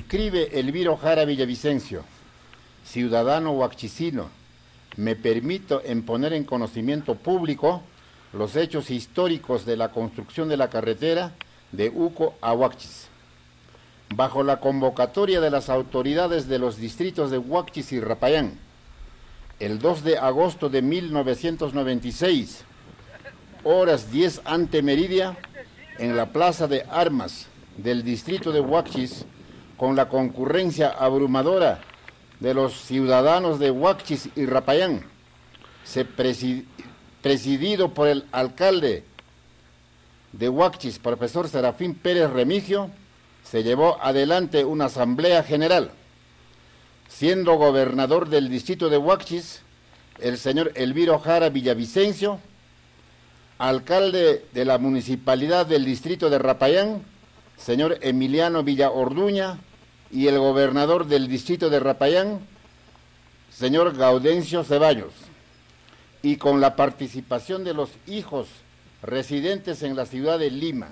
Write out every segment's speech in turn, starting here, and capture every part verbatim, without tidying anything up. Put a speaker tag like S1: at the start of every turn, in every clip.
S1: Escribe Elviro Jara Villavicencio, ciudadano huachicino. Me permito en poner en conocimiento público los hechos históricos de la construcción de la carretera de Uco a Huachis. Bajo la convocatoria de las autoridades de los distritos de Huachis y Rapayán, el dos de agosto de mil novecientos noventa y seis, horas diez ante meridia, en la plaza de armas del distrito de Huachis, con la concurrencia abrumadora de los ciudadanos de Huachis y Rapayán, se presid presidido por el alcalde de Huachis, profesor Serafín Pérez Remigio, se llevó adelante una asamblea general, siendo gobernador del distrito de Huachis el señor Elviro Jara Villavicencio, alcalde de la municipalidad del distrito de Rapayán, señor Emiliano Villaorduña, y el gobernador del distrito de Rapayán, señor Gaudencio Ceballos, y con la participación de los hijos residentes en la ciudad de Lima.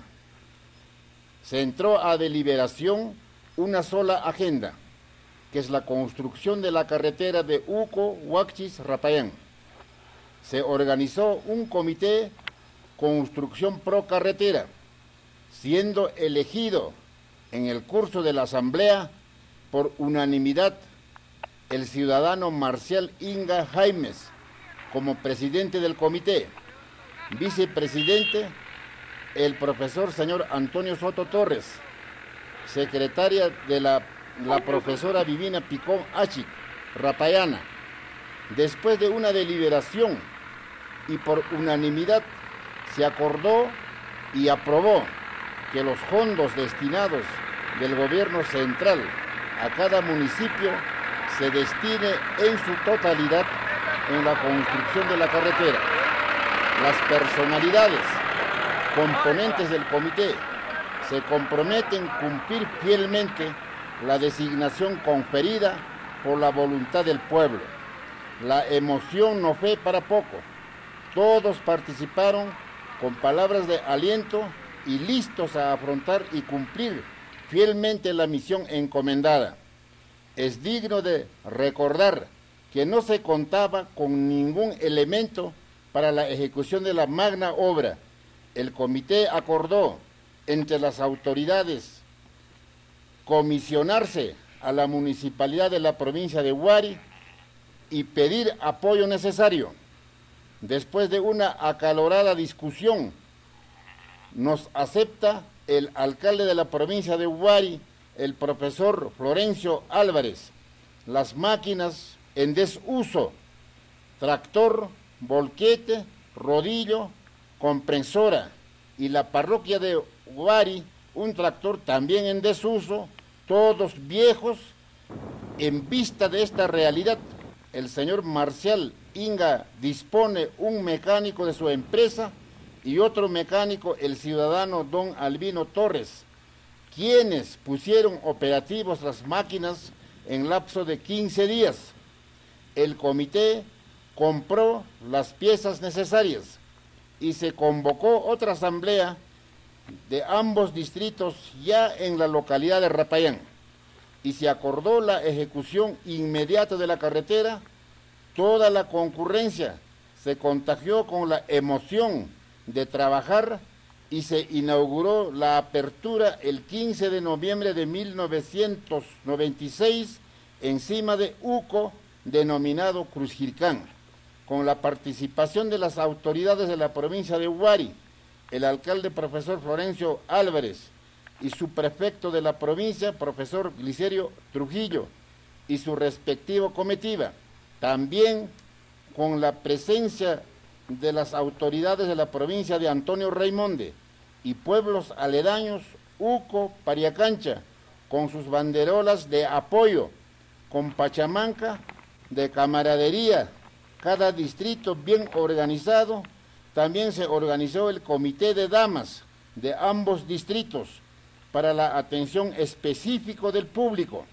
S1: Se entró a deliberación una sola agenda, que es la construcción de la carretera de Uco, Huachis, Rapayán. Se organizó un comité construcción pro carretera, siendo elegido en el curso de la asamblea por unanimidad el ciudadano Marcial Inga Jaimes como presidente del comité, vicepresidente el profesor señor Antonio Soto Torres, secretaria de la, la profesora Vivina Picón Achic, Rapayana. Después de una deliberación y por unanimidad se acordó y aprobó que los fondos destinados del gobierno central a cada municipio se destine en su totalidad en la construcción de la carretera. Las personalidades componentes del comité se comprometen a cumplir fielmente la designación conferida por la voluntad del pueblo. La emoción no fue para poco. Todos participaron con palabras de aliento y listos a afrontar y cumplir fielmente la misión encomendada. Es digno de recordar que no se contaba con ningún elemento para la ejecución de la magna obra. El comité acordó entre las autoridades comisionarse a la municipalidad de la provincia de Huari y pedir apoyo necesario. Después de una acalorada discusión, nos acepta el alcalde de la provincia de Huari, el profesor Florencio Álvarez, las máquinas en desuso, tractor, volquete, rodillo, comprensora, y la parroquia de Huari, un tractor también en desuso, todos viejos. En vista de esta realidad, el señor Marcial Inga dispone un mecánico de su empresa y otro mecánico, el ciudadano don Albino Torres, quienes pusieron operativos las máquinas en lapso de quince días. El comité compró las piezas necesarias y se convocó otra asamblea de ambos distritos ya en la localidad de Rapayán, y se acordó la ejecución inmediata de la carretera. Toda la concurrencia se contagió con la emoción de trabajar y se inauguró la apertura el quince de noviembre de mil novecientos noventa y seis encima de Uco, denominado Cruzjircán, con la participación de las autoridades de la provincia de Huari, el alcalde profesor Florencio Álvarez y su prefecto de la provincia, profesor Glicerio Trujillo, y su respectivo comitiva. También con la presencia de las autoridades de la provincia de Antonio Raimonde y pueblos aledaños, Uco, Pariacancha, con sus banderolas de apoyo, con pachamanca de camaradería, cada distrito bien organizado. También se organizó el comité de damas de ambos distritos para la atención específica del público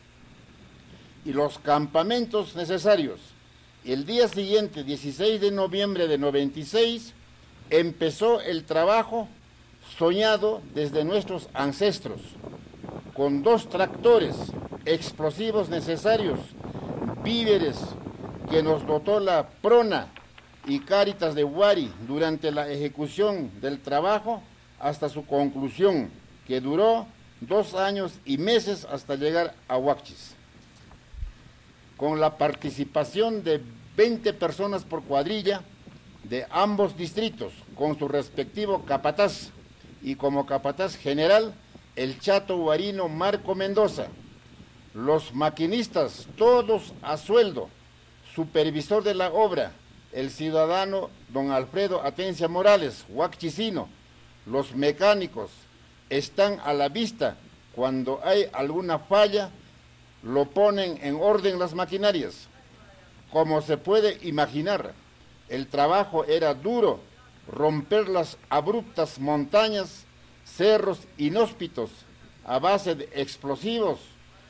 S1: y los campamentos necesarios. El día siguiente, dieciséis de noviembre de noventa y seis, empezó el trabajo soñado desde nuestros ancestros, con dos tractores explosivos necesarios, víveres que nos dotó la Prona y Cáritas de Huari durante la ejecución del trabajo hasta su conclusión, que duró dos años y meses hasta llegar a Huachis. Con la participación de veinte personas por cuadrilla de ambos distritos, con su respectivo capataz, y como capataz general, el chato huarino Marco Mendoza. Los maquinistas, todos a sueldo, supervisor de la obra, el ciudadano don Alfredo Atencia Morales, huachicino. Los mecánicos están a la vista. Cuando hay alguna falla, lo ponen en orden las maquinarias. Como se puede imaginar, el trabajo era duro, romper las abruptas montañas, cerros inhóspitos a base de explosivos.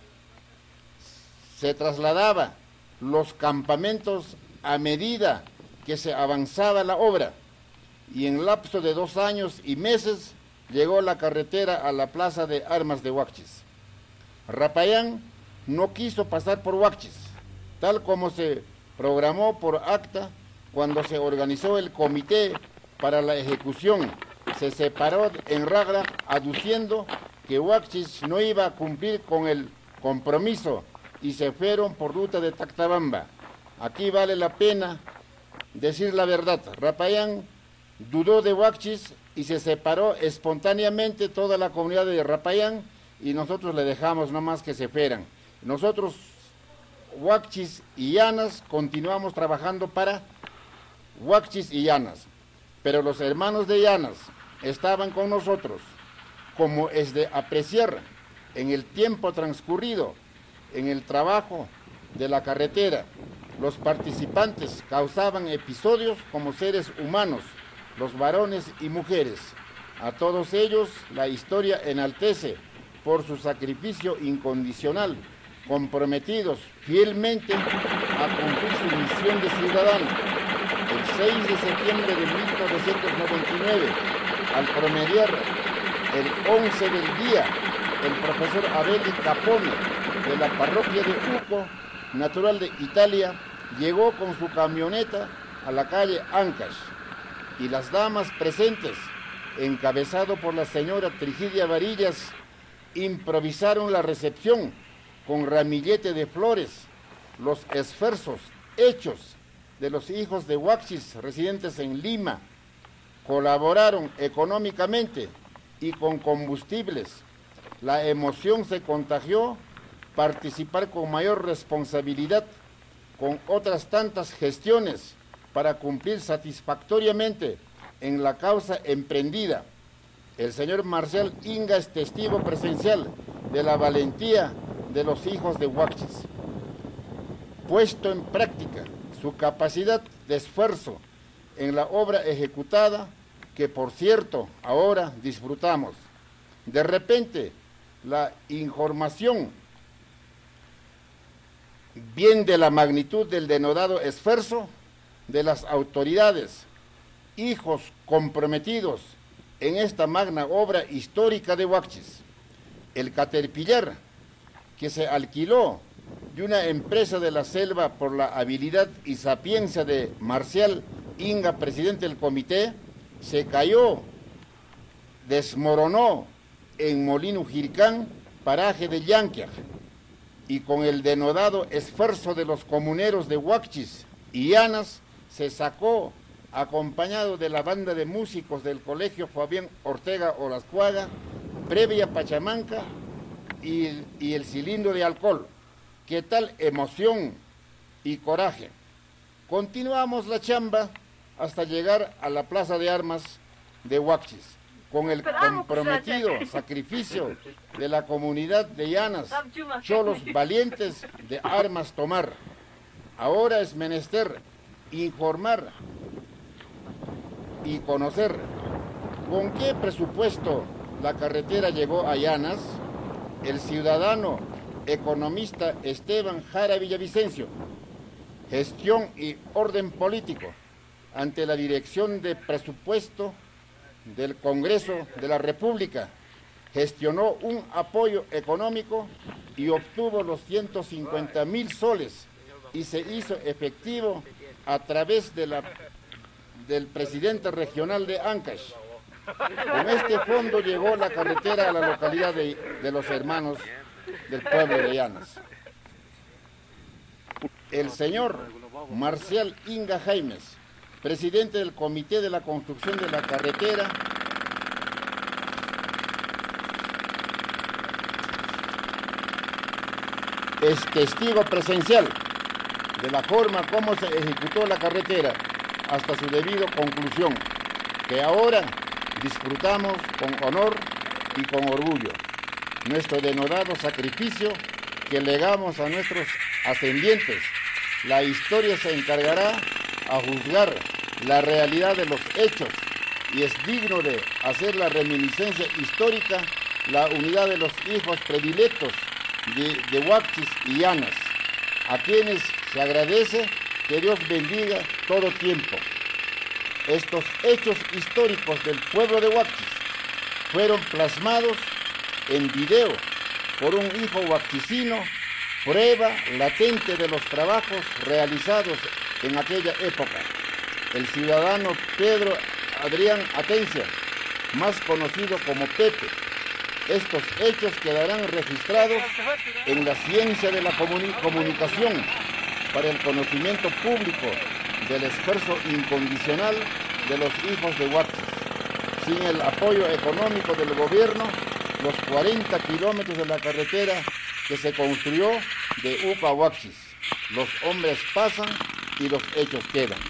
S1: Se trasladaba los campamentos a medida que se avanzaba la obra, y en lapso de dos años y meses llegó la carretera a la plaza de armas de Huachis. Rapayán no quiso pasar por Huachis, tal como se programó por acta cuando se organizó el comité para la ejecución. Se separó en Ragra aduciendo que Huachis no iba a cumplir con el compromiso y se fueron por ruta de Tactabamba. Aquí vale la pena decir la verdad. Rapayán dudó de Huachis y se separó espontáneamente toda la comunidad de Rapayán, y nosotros le dejamos nomás que se fueran. Nosotros, Huachis y Llanas, continuamos trabajando para Huachis y Llanas, pero los hermanos de Llanas estaban con nosotros. Como es de apreciar, en el tiempo transcurrido en el trabajo de la carretera, los participantes causaban episodios como seres humanos, los varones y mujeres. A todos ellos la historia enaltece por su sacrificio incondicional, comprometidos fielmente a cumplir su misión de ciudadano. El seis de septiembre de mil novecientos noventa y nueve, al promediar el once del día, el profesor Abeli Capone, de la parroquia de Uco, natural de Italia, llegó con su camioneta a la calle Ancash, y las damas presentes, encabezado por la señora Trigidia Varillas, improvisaron la recepción con ramillete de flores. Los esfuerzos hechos de los hijos de Huachis residentes en Lima colaboraron económicamente y con combustibles. La emoción se contagió. Participar con mayor responsabilidad, con otras tantas gestiones para cumplir satisfactoriamente en la causa emprendida. El señor Marcial Inga es testigo presencial de la valentía de los hijos de Huachis. Puesto en práctica su capacidad de esfuerzo en la obra ejecutada, que por cierto ahora disfrutamos. De repente, la información, bien de la magnitud del denodado esfuerzo de las autoridades, hijos comprometidos en esta magna obra histórica de Huachis. El Caterpillar, que se alquiló de una empresa de la selva por la habilidad y sapiencia de Marcial Inga, presidente del comité, se cayó, desmoronó en Molino Jircán, paraje de Yanquiaj, y con el denodado esfuerzo de los comuneros de Huachis y Llanas se sacó, acompañado de la banda de músicos del colegio Fabián Ortega Olascuaga, previa Pachamanca y, y el cilindro de alcohol. ¿Qué tal emoción y coraje? Continuamos la chamba hasta llegar a la plaza de armas de Huachis, con el comprometido sacrificio de la comunidad de Llanas, cholos valientes de armas tomar. Ahora es menester informar y conocer con qué presupuesto la carretera llegó a Llanas. El ciudadano economista Esteban Jara Villavicencio, gestión y orden político ante la Dirección de Presupuesto del Congreso de la República, gestionó un apoyo económico y obtuvo los ciento cincuenta mil soles y se hizo efectivo a través de la, del presidente regional de Ancash. Con este fondo llegó la carretera a la localidad de, de los hermanos del pueblo de Llanas. El señor Marcial Inga Jaimes, presidente del Comité de la Construcción de la Carretera, es testigo presencial de la forma como se ejecutó la carretera hasta su debido conclusión, que ahora disfrutamos con honor y con orgullo. Nuestro denodado sacrificio que legamos a nuestros ascendientes. La historia se encargará a juzgar la realidad de los hechos y es digno de hacer la reminiscencia histórica, la unidad de los hijos predilectos de, de Huachis y Llanas, a quienes se agradece que Dios bendiga todo tiempo. Estos hechos históricos del pueblo de Huachis fueron plasmados en video por un hijo huachicino, prueba latente de los trabajos realizados en aquella época. El ciudadano Pedro Adrián Atencia, más conocido como Pepe. Estos hechos quedarán registrados en la ciencia de la comuni- comunicación para el conocimiento público del esfuerzo incondicional de los hijos de Huachis. Sin el apoyo económico del gobierno, los cuarenta kilómetros de la carretera que se construyó de Upa a Huachis, los hombres pasan y los hechos quedan.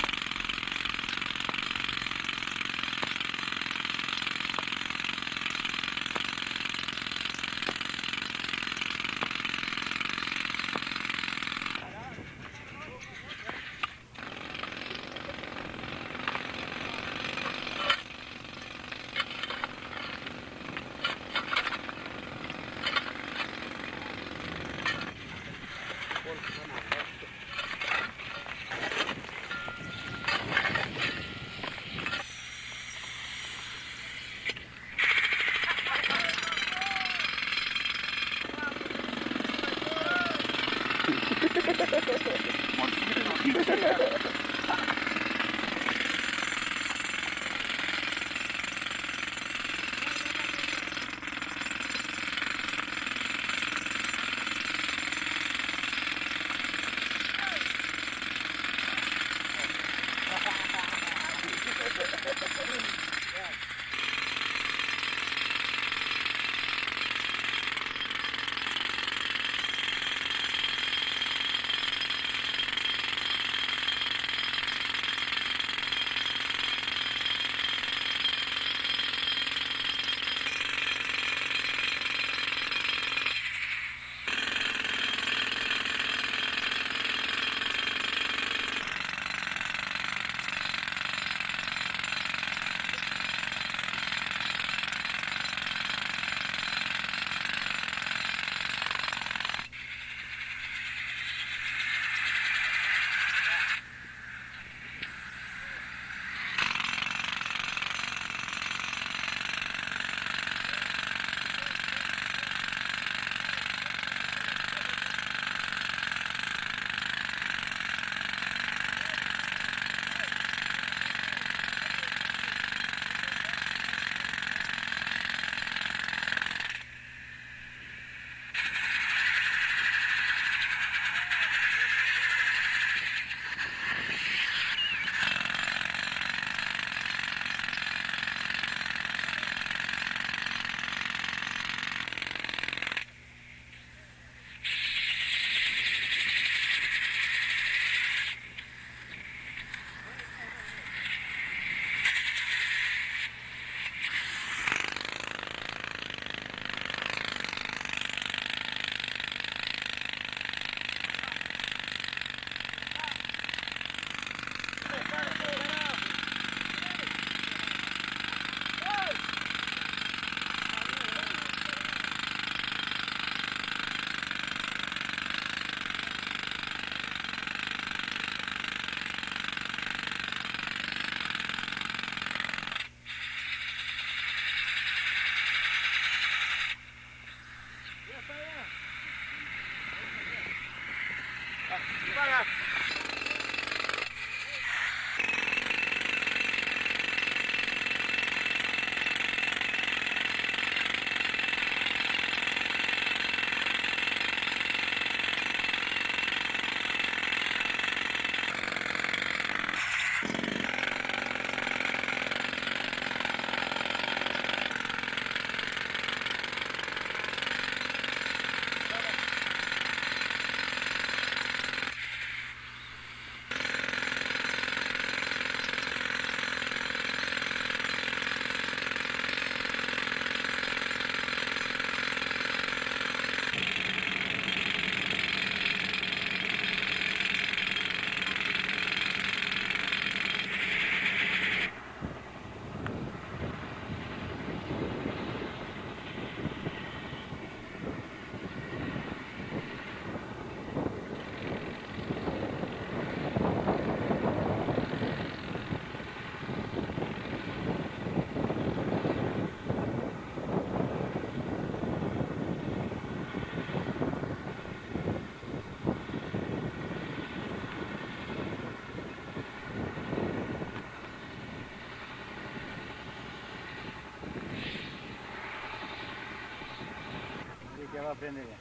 S2: aprende ya.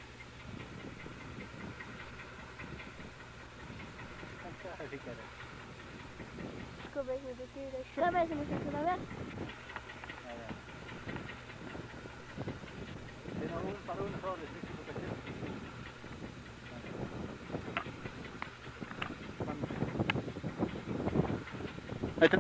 S2: Así que
S3: ¿Sabes cómo se puede ver?
S2: Pero un para uno solo, sí, sí, porque sí. Ahí está.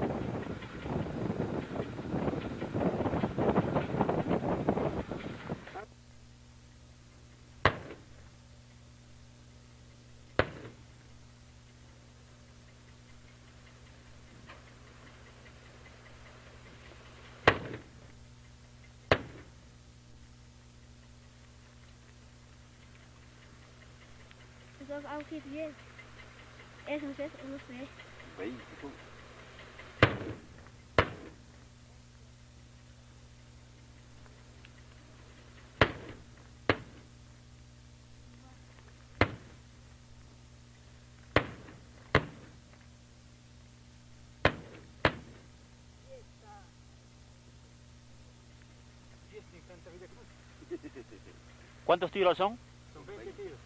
S3: Dat is ook geen idee. Eerst een zes en een twee.
S2: Bem, ¿cuántos tiros son?
S4: Son veinte tiros.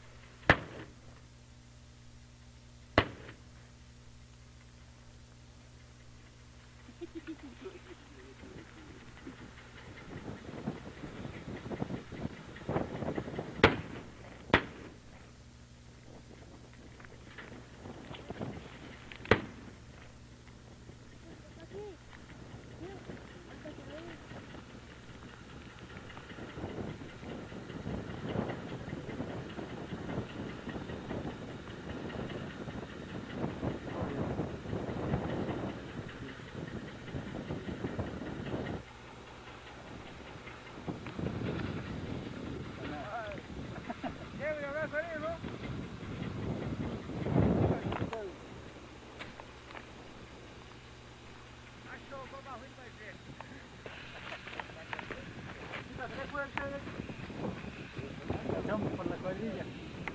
S2: Echamos por la cuadrilla.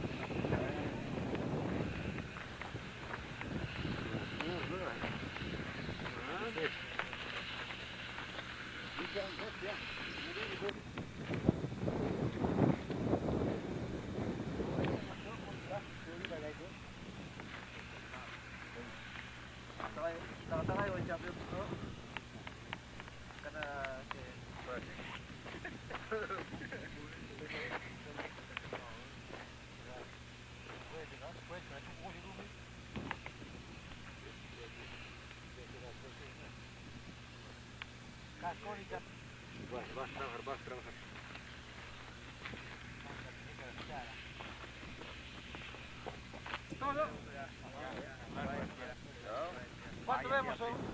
S4: Tengah-tengah yang macam tu. Kena ke. Vas, vas, trabajar, vas, trabajar. Todo. ¿Cuánto vemos?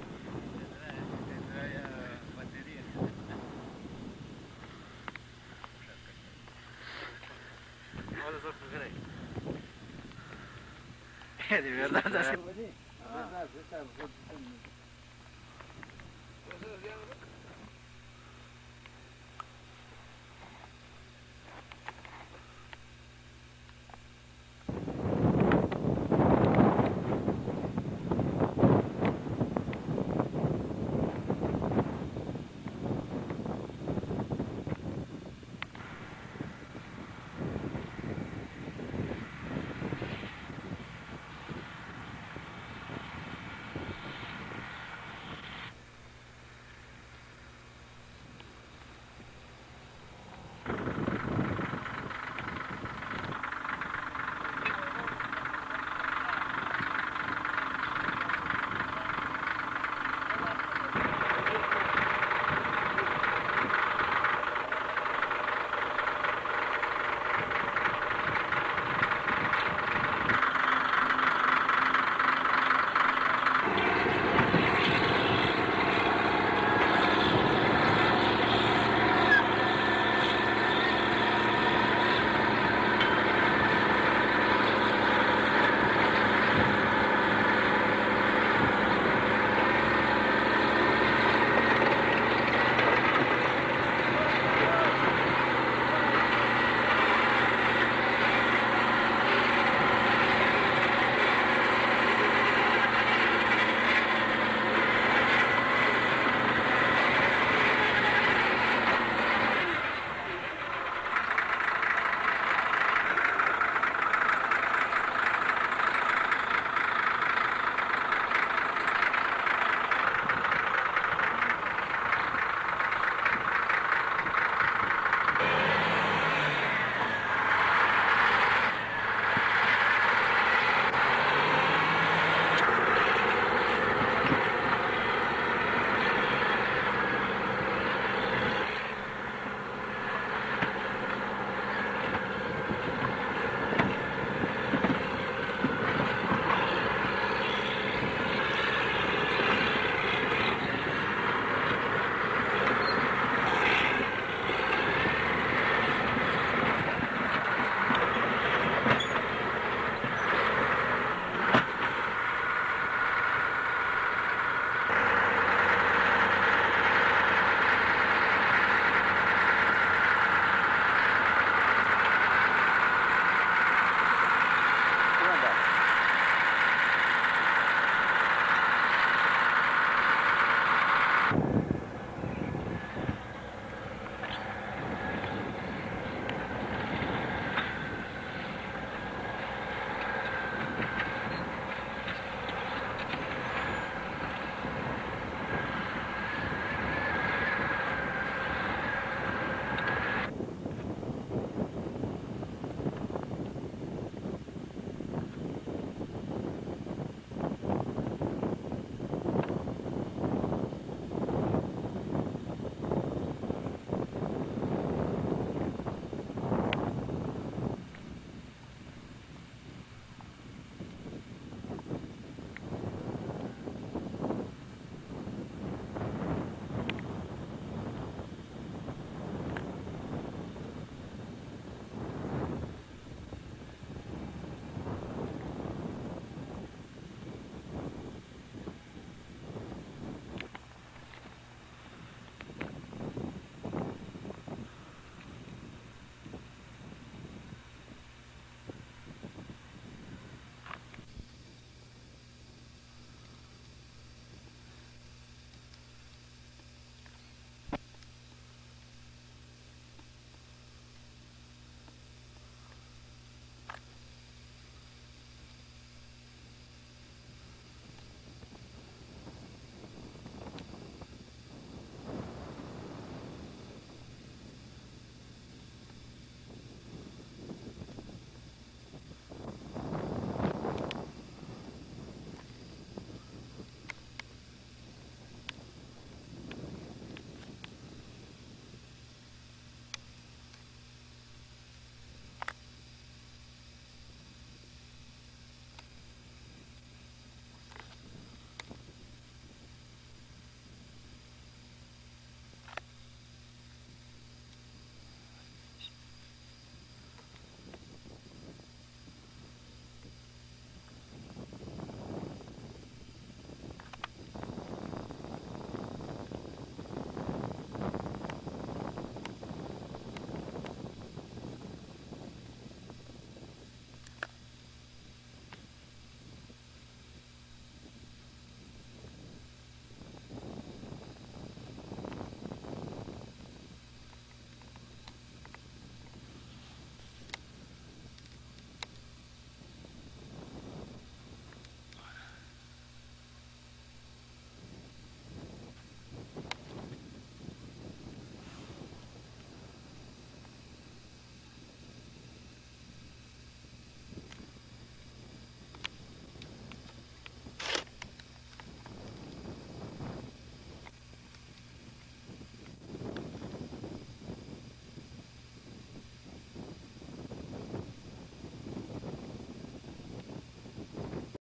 S4: De verdad,